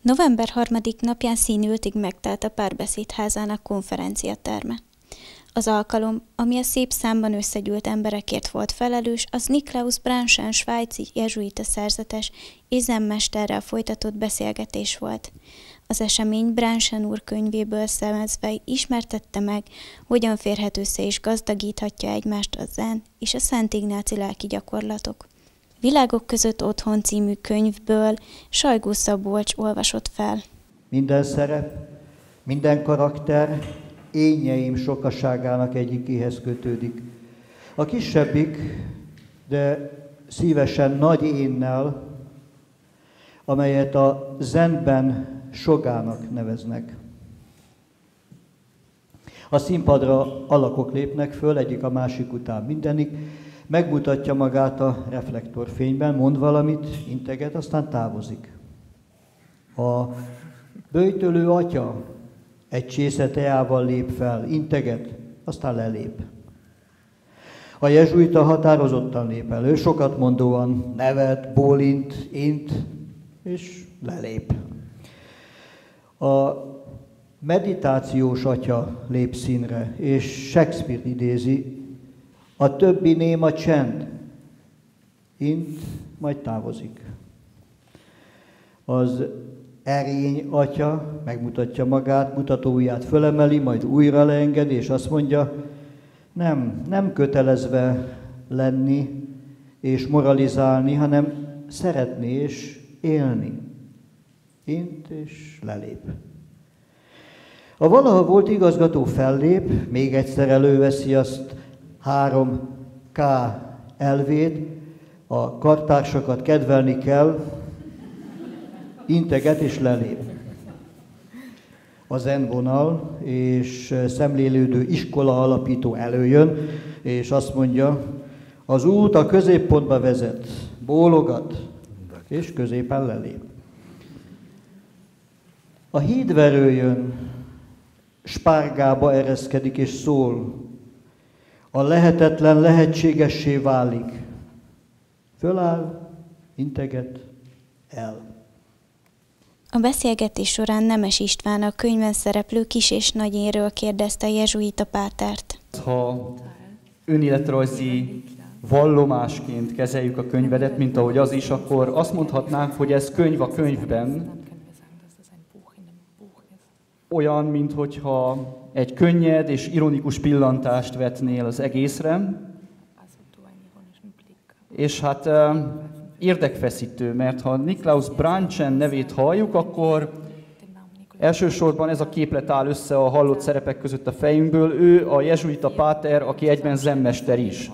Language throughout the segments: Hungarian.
November 3. napján színültig megtelt a Párbeszédházának konferenciaterme. Az alkalom, ami a szép számban összegyűlt emberekért volt felelős, az Niklaus Brandsen svájci jezsuita szerzetes és zenmesterrel folytatott beszélgetés volt. Az esemény Brandsen úr könyvéből szemezve ismertette meg, hogyan férhet össze és gazdagíthatja egymást a zen és a Szent Ignáci lelki gyakorlatok. Világok között otthon című könyvből Sajgó Szabolcs olvasott fel. Minden szerep, minden karakter énjeim sokaságának egyikéhez kötődik. A kisebbik, de szívesen nagy énnel, amelyet a zenben sogának neveznek. A színpadra alakok lépnek föl, egyik a másik után mindenik, megmutatja magát a reflektorfényben, mond valamit, integet, aztán távozik. A böjtölő atya egy csésze teával lép fel, integet, aztán lelép. A jezsuita határozottan lép elő, sokat mondóan nevet, bólint, int, és lelép. A meditációs atya lép színre, és Shakespeare idézi, a többi néma csend, int, majd távozik. Az erény atya megmutatja magát, mutatóujját fölemeli, majd újra leenged, és azt mondja, nem kötelezve lenni és moralizálni, hanem szeretni és élni. Int és lelép. A valaha volt igazgató fellép, még egyszer előveszi azt 3K elvét, a kartársakat kedvelni kell, integet és lelép. A zen vonal és szemlélődő iskola alapító előjön, és azt mondja, az út a középpontba vezet, bólogat, és középen lelép. A hídverő jön, spárgába ereszkedik és szól, a lehetetlen lehetségessé válik. Föláll, integet, el. A beszélgetés során Nemes István a könyvben szereplő kis és nagyénről kérdezte a jezsuita pátert. Ha önéletrajzi vallomásként kezeljük a könyvedet, mint ahogy az is, akkor azt mondhatnánk, hogy ez könyv a könyvben, olyan, minthogyha egy könnyed és ironikus pillantást vetnél az egészre, és hát érdekfeszítő, mert ha Niklaus Brandsen nevét halljuk, akkor elsősorban ez a képlet áll össze a hallott szerepek között a fejünkből. Ő a jezsuita páter, aki egyben zenmester is.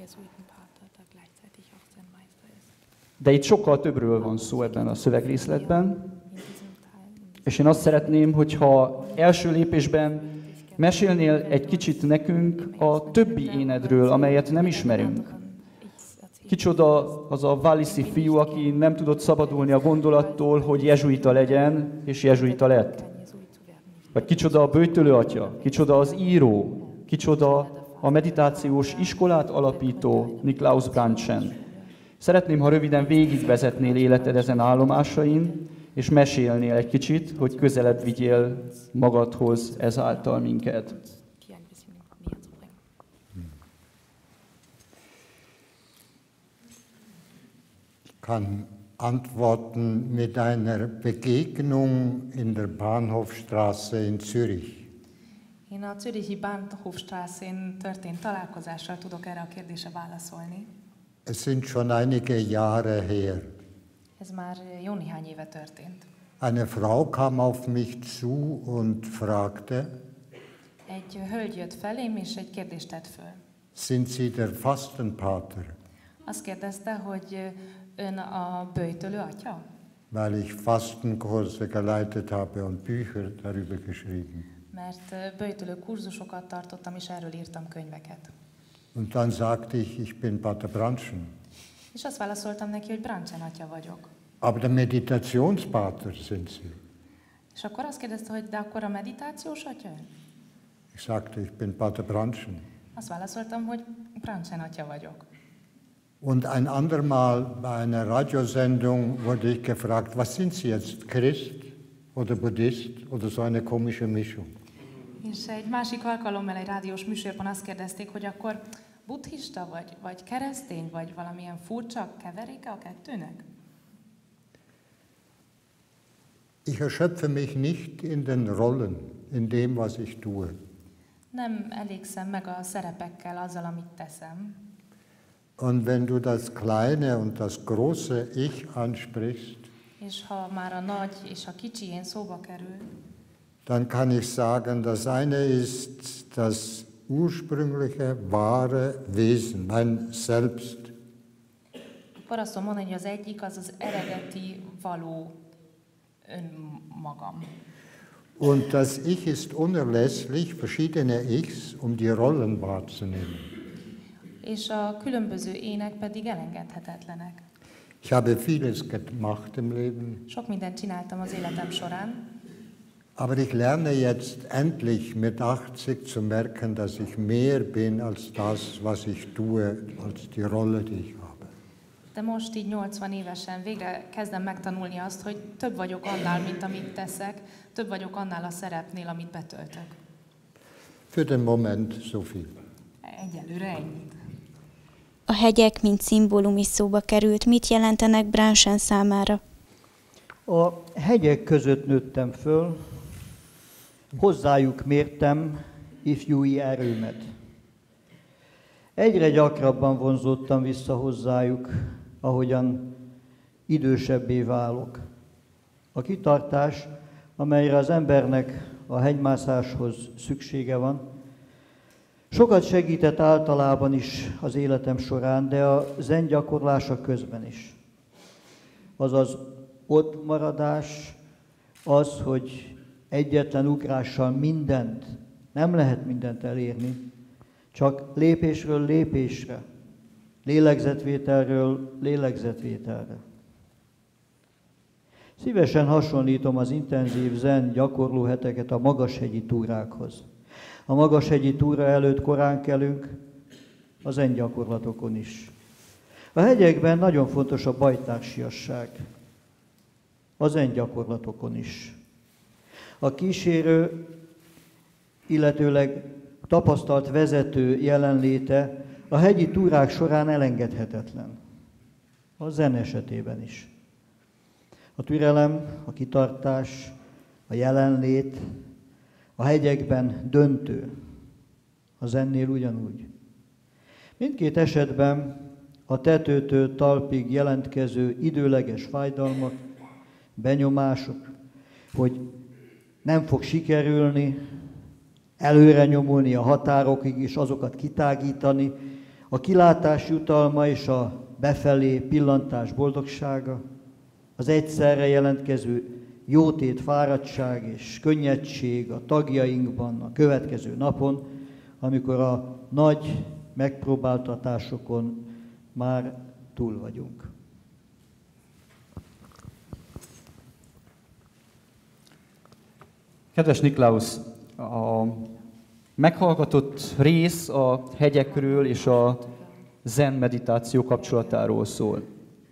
De itt sokkal többről van szó ebben a szövegrészletben, és én azt szeretném, hogyha első lépésben mesélnél egy kicsit nekünk a többi énedről, amelyet nem ismerünk. Kicsoda az a Walisi fiú, aki nem tudott szabadulni a gondolattól, hogy jezsuita legyen, és jezsuita lett. Vagy kicsoda a böjtölő atya, kicsoda az író, kicsoda a meditációs iskolát alapító Niklaus Brandsen. Szeretném, ha röviden végigvezetnél életed ezen állomásain, és mesélnél egy kicsit, hogy közelebb vigyél magadhoz ezáltal minket. Kann antworten mit einer Begegnung in der Bahnhofstraße in Zürich. Én a Zürichi Bahnhofstraßén történt találkozással tudok erre a kérdésre válaszolni. Es sind schon einige Jahre her. Ez már jó néhány éve történt. Eine Frau kam auf mich zu und fragte, Egy hölgy jött felém, és egy kérdést tett föl. sind Sie der Fastenpater? Azt kérdezte, hogy ön a böjtölő atya? Weil ich Fastenkurse geleitet habe und Bücher darüber geschrieben. Mert böjtölő kurzusokat tartottam, és erről írtam könyveket. Und dann sagte ich bin Pater Brandsen. És azt válaszoltam neki, hogy Brandsen atya vagyok. Aber der Meditationspater sind Sie. És akkor azt kérdezte, hogy de akkor a meditációs atya ön? Ich sagte, ich bin Pater Brandsen. Azt válaszoltam, hogy Brandsen atya vagyok. Und ein andermal bei einer Radiosendung wurde ich gefragt, was sind Sie jetzt, Christ? oder Buddhist oder so eine komische Mischung. És egy másik alkalommal egy rádiós műsorban azt kérdezték, hogy akkor buddhista vagy keresztény, vagy valamilyen furcsa keveréke a kettőnek? Ich erschöpfe mich nicht in den Rollen, in dem, was ich tue. Nem elégszem meg a szerepekkel, azzal, amit teszem. Und wenn du das kleine und das große Ich ansprichst, És ha már a nagy és a kicsi én szóba kerül, dann kann ich sagen, das eine ist das ursprüngliche, wahre Wesen, mein Selbst. akkor azt mondani, hogy az egyik az az eredeti, való önmagam. Und das Ich ist unerlässlich, verschiedene Ichs, um die Rollen wahrzunehmen. És a különböző ének pedig elengedhetetlenek. Ich habe vieles gemacht im Leben, Sok mindent csináltam az életem során, aber ich lerne jetzt endlich mit 80 zu merken, dass ich mehr bin als das, was ich tue, als die Rolle, die ich habe. de most így 80 évesen végre kezdem megtanulni azt, hogy több vagyok annál, mint amit teszek, több vagyok annál a szerepnél, amit betöltök. Für den Moment so viel. Egyelőre ennyit. A hegyek, mint szimbólum is szóba került. Mit jelentenek Bránsen számára? A hegyek között nőttem föl, hozzájuk mértem ifjúi erőmet. Egyre gyakrabban vonzódtam vissza hozzájuk, ahogyan idősebbé válok. A kitartás, amelyre az embernek a hegymászáshoz szüksége van, sokat segített általában is az életem során, de a zen gyakorlása közben is. Azaz ott maradás, az, hogy egyetlen ugrással nem lehet mindent elérni, csak lépésről lépésre, lélegzetvételről lélegzetvételre. Szívesen hasonlítom az intenzív zen gyakorlóheteket a magashegyi túrákhoz. A magashegyi túra előtt korán kelünk, a zen gyakorlatokon is. A hegyekben nagyon fontos a bajtársiasság, a zen gyakorlatokon is. A kísérő, illetőleg tapasztalt vezető jelenléte a hegyi túrák során elengedhetetlen. A zen esetében is. A türelem, a kitartás, a jelenlét a hegyekben döntő. A zennél ugyanúgy. Mindkét esetben a tetőtől talpig jelentkező időleges fájdalmak, benyomások, hogy nem fog sikerülni, előre nyomulni a határokig és azokat kitágítani, a kilátás jutalma és a befelé pillantás boldogsága, az egyszerre jelentkező jótét, fáradtság és könnyedség a tagjainkban a következő napon, amikor a nagy megpróbáltatásokon már túl vagyunk. Kedves Niklaus, a meghallgatott rész a hegyekről és a zen meditáció kapcsolatáról szól.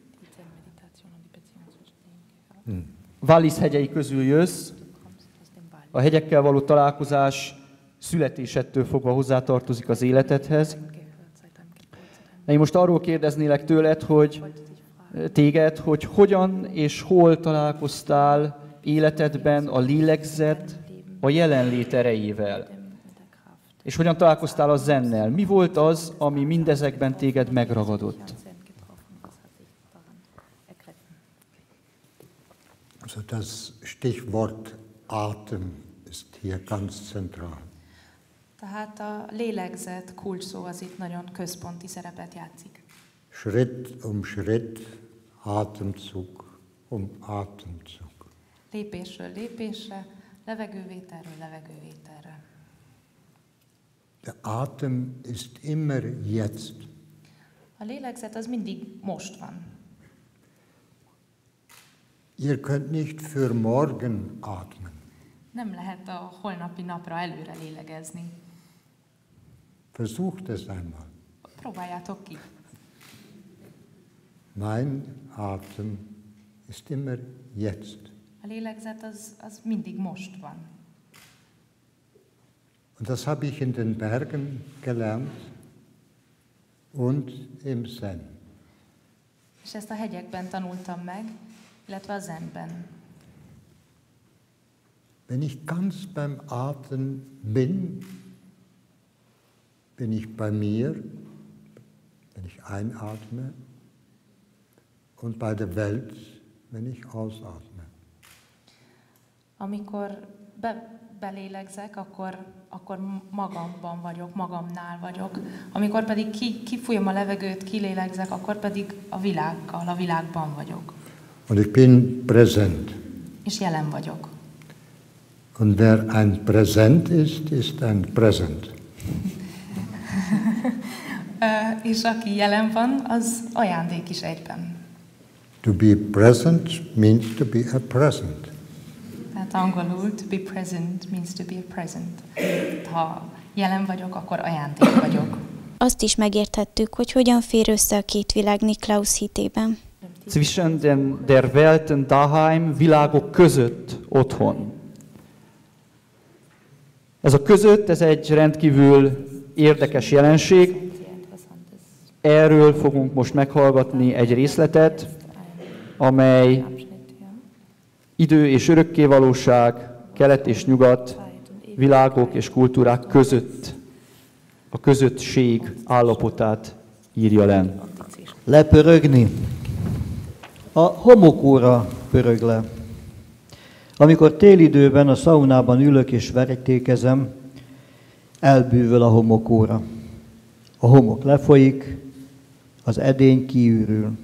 Wallis hegyei közül jössz, a hegyekkel való találkozás születésettől fogva hozzátartozik az életedhez. Én most arról kérdeznélek téged, hogy hogyan és hol találkoztál életedben a lélegzet a jelenlét erejével. És hogyan találkoztál a zennel? Mi volt az, ami mindezekben téged megragadott? Also das Stichwort Atem ist hier ganz zentral. Tehát a lélegzet kulcsszó az itt nagyon központi szerepet játszik. Schritt um Schritt, Atemzug um Atemzug. Lépésről lépésre, levegővételről levegővételre. Der Atem ist immer jetzt. A lélegzet az mindig most van. Ihr könnt nicht für morgen atmen. Nem lehet a holnapi napra előre lélegezni. Versucht es einmal. Próbáljátok ki. Mein Atem ist immer jetzt. A A lélegzet az mindig most van. Und das habe ich in den Bergen gelernt und im Zen. És ezt a hegyekben tanultam meg, illetve a zenben. Wenn ich ganz beim Atmen bin, bin ich bei mir, wenn ich einatme, und bei der Welt, wenn ich ausatme. Amikor belélegzek, akkor magamban vagyok, magamnál vagyok. Amikor pedig kifújom a levegőt, kilélegzek, akkor pedig a világgal, a világban vagyok. Und ich bin präsent. És jelen vagyok. Und wer ein Präsent ist ein Present. És aki jelen van, az ajándék is egyben. To be present means to be a present. Tehát angolul to be present means to be a present. Ha jelen vagyok, akkor ajándék vagyok. Azt is megérthettük, hogy hogyan fér össze a két világ Niklaus hitében. Zwischen der Welten daheim, világok között otthon. Ez a között, ez egy rendkívül érdekes jelenség. Erről fogunk most meghallgatni egy részletet, amely idő és örökkévalóság, kelet és nyugat, világok és kultúrák között, a közöttség állapotát írja le. Lepörögni. A homokóra pörög le. Amikor télidőben a szaunában ülök és verítékezem, elbűvöl a homokóra. A homok lefolyik, az edény kiürül.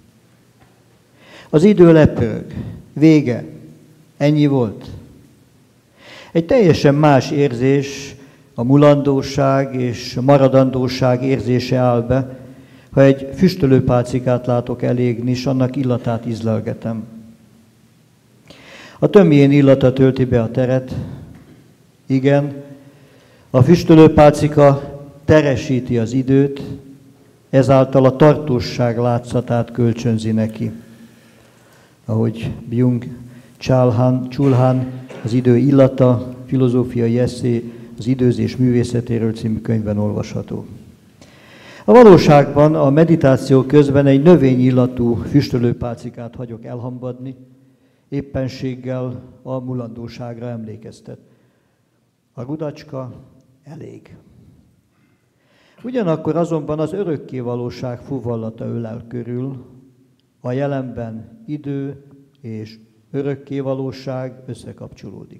Az idő lepörög. Vége. Ennyi volt. Egy teljesen más érzés, a mulandóság és a maradandóság érzése áll be, ha egy füstölőpálcikát látok elégni, és annak illatát ízlelgetem. A tömjén illata tölti be a teret. Igen, a füstölőpálcika teresíti az időt, ezáltal a tartósság látszatát kölcsönzi neki. Ahogy Byung-Chul Han az idő illata, filozófiai esszé az időzés művészetéről című könyvben olvasható. A valóságban a meditáció közben egy növényillatú füstölőpálcikát hagyok elhambadni, éppenséggel a mulandóságra emlékeztet. A rudacska elég. Ugyanakkor azonban az örökkévalóság fuvallata ölel körül, a jelenben idő és örökkévalóság összekapcsolódik.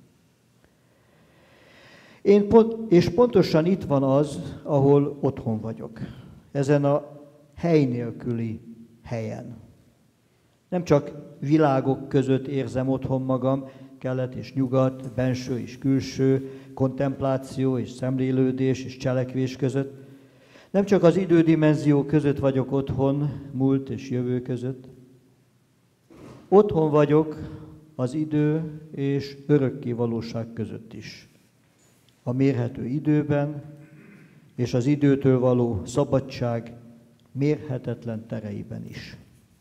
És pontosan itt van az, ahol otthon vagyok. Ezen a hely nélküli helyen. Nem csak világok között érzem otthon magam, kelet és nyugat, benső és külső, kontempláció és szemlélődés és cselekvés között. Nem csak az idődimenzió között vagyok otthon, múlt és jövő között. Otthon vagyok az idő és örökkévalóság között is. A mérhető időben és az időtől való szabadság mérhetetlen tereiben is.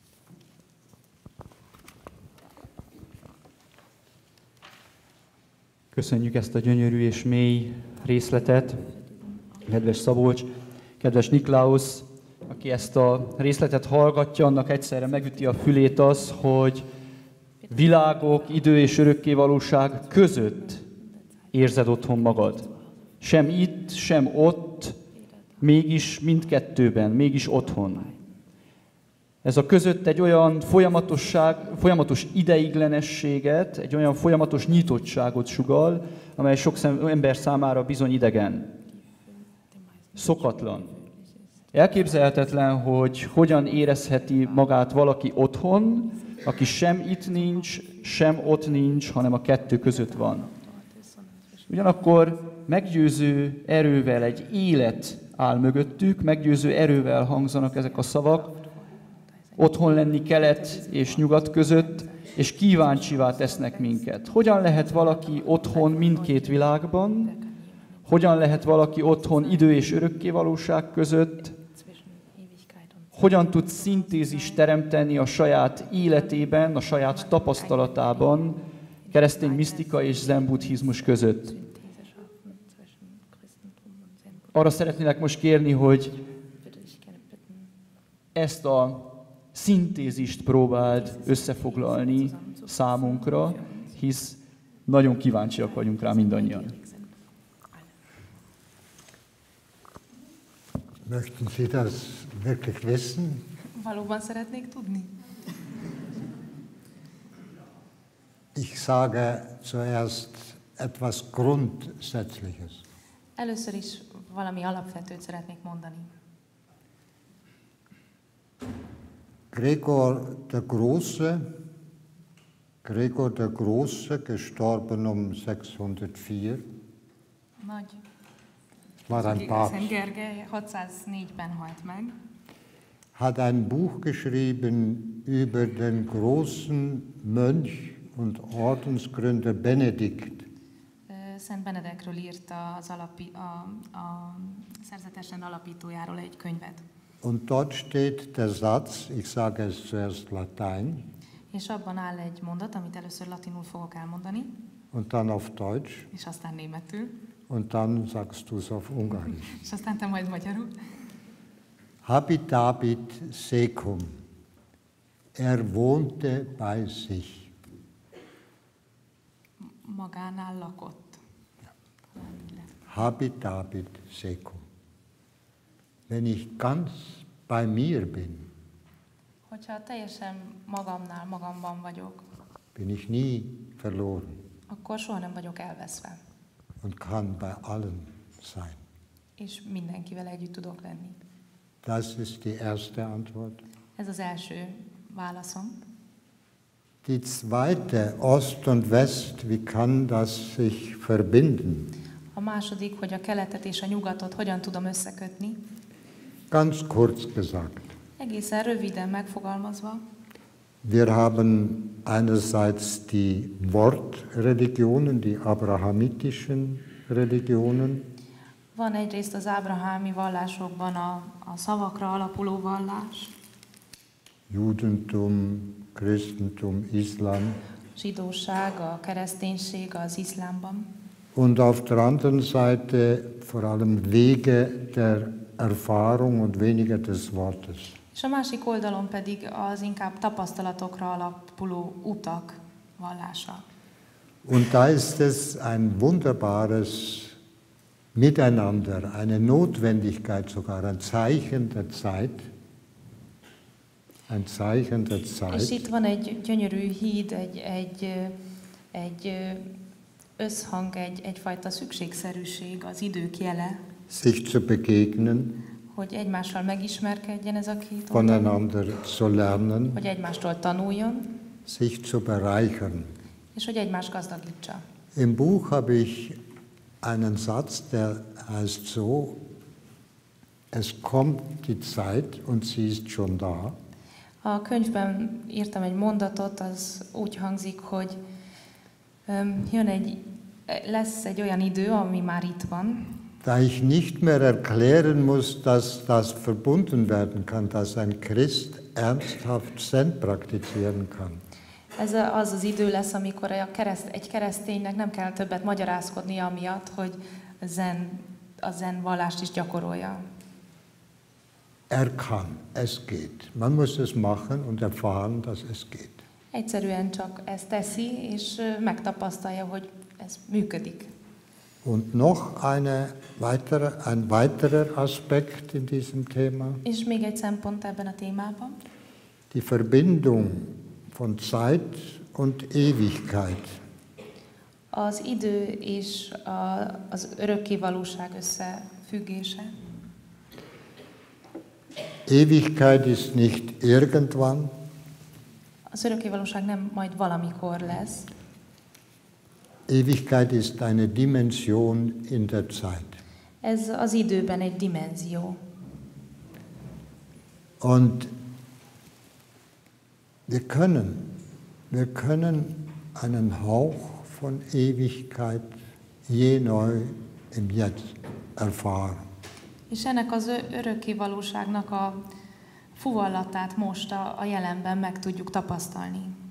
Köszönjük ezt a gyönyörű és mély részletet, kedves Szabolcs, kedves Niklaus, aki ezt a részletet hallgatja, annak egyszerre megüti a fülét az, hogy világok, idő és örökkévalóság között érzed otthon magad. Sem itt, sem ott, mégis mindkettőben, mégis otthon. Ez a között egy olyan folyamatos ideiglenességet, egy olyan folyamatos nyitottságot sugall, amely sok ember számára bizony idegen. Szokatlan. Elképzelhetetlen, hogy hogyan érezheti magát valaki otthon, aki sem itt nincs, sem ott nincs, hanem a kettő között van. Ugyanakkor meggyőző erővel egy élet áll mögöttük, meggyőző erővel hangzanak ezek a szavak, otthon lenni kelet és nyugat között, és kíváncsivá tesznek minket. Hogyan lehet valaki otthon mindkét világban? Hogyan lehet valaki otthon idő és örökkévalóság között? hogyan tud szintézist teremteni a saját életében, a saját tapasztalatában keresztény misztika és zen buddhizmus között. Arra szeretnélek most kérni, hogy ezt a szintézist próbáld összefoglalni számunkra, hisz nagyon kíváncsiak vagyunk rá mindannyian. Möchten Sie das wirklich wissen? Valóban szeretnék tudni? Ich sage zuerst etwas Grundsätzliches. Először is valami alapvetőt szeretnék mondani. Gregor der Große, gestorben um 604, Nagy war ein Szent Papst, Gergely 604-ben halt meg. hat ein Buch geschrieben über den großen Mönch und Ordensgründer Benedikt. Szent Benedekről írta a szerzetesen alapítójáról egy könyvet. Und dort steht der Satz, ich sage es zuerst Latein És abban áll egy mondat, amit először latinul fogok elmondani, und dann auf Deutsch és aztán németül, und dann sagst du es auf Ungarisch. és aztán te majd magyarul. Habitabit secum. Wohnte bei sich. Magánál lakott. Habitabit secum. Wenn ich ganz bei mir bin, Hogyha teljesen magamban vagyok, bin ich nie verloren akkor soha nem vagyok elveszve, und kann bei allen sein. és mindenkivel együtt tudok lenni. Das ist die erste Antwort. Ez az első válaszom. Die zweite, Ost und West, wie kann das sich verbinden? A második, hogy a keletet és a nyugatot hogyan tudom összekötni. Ganz kurz gesagt. Egészen röviden megfogalmazva, Wir haben einerseits die Wortreligionen, die abrahamitischen Religionen, van egyrészt az ábrahámi vallásokban a szavakra alapuló vallás, Judentum, Christentum, Islam, zsidóság, a kereszténység az iszlámban, und auf der anderen Seite vor allem Wege der Erfahrung und weniger des Wortes. és a másik oldalon pedig az inkább tapasztalatokra alapuló utak vallása. Und da ist es ein wunderbares Miteinander, eine Notwendigkeit sogar, ein Zeichen der Zeit. Ein Zeichen der És Zeit, itt van egy gyönyörű híd, egy összhang, egyfajta szükségszerűség, az idők jele, sich zu begegnen, hogy egymással megismerkedjen ez a két oldal, voneinander zu lernen, hogy egymástól tanuljon, sich zu bereichern. és hogy egymást gazdagítsa. Im Buch habe ich einen Satz, der heißt so, es kommt die Zeit und sie ist schon da. A könyvben írtam egy mondatot, az úgy hangzik, hogy lesz egy olyan idő, ami már itt van, Da ich nicht mehr erklären muss, dass das verbunden werden kann, dass ein Christ ernsthaft Zen praktizieren kann. ez az idő lesz, amikor egy kereszténynek nem kell többet magyarázkodnia amiatt, hogy a zen vallást is gyakorolja. Kann, es geht. Man muss es machen und erfahren, dass es geht. Egyszerűen csak ezt teszi, és megtapasztalja, hogy ez működik. Und noch ein weiterer Aspekt in diesem Thema, És még egy szempont ebben a témában, die Verbindung von Zeit und Ewigkeit. az idő és az örökké valóság összefüggése. Ewigkeit ist nicht irgendwann, Az örökké valóság nem majd valamikor lesz. Ewigkeit ist eine Dimension in der Zeit. Ez az időben egy dimenzió. Und wir können einen Hauch von Ewigkeit je neu im Jetzt erfahren. És ennek az örökké valóságnak a fuvallatát most a jelenben meg tudjuk tapasztalni.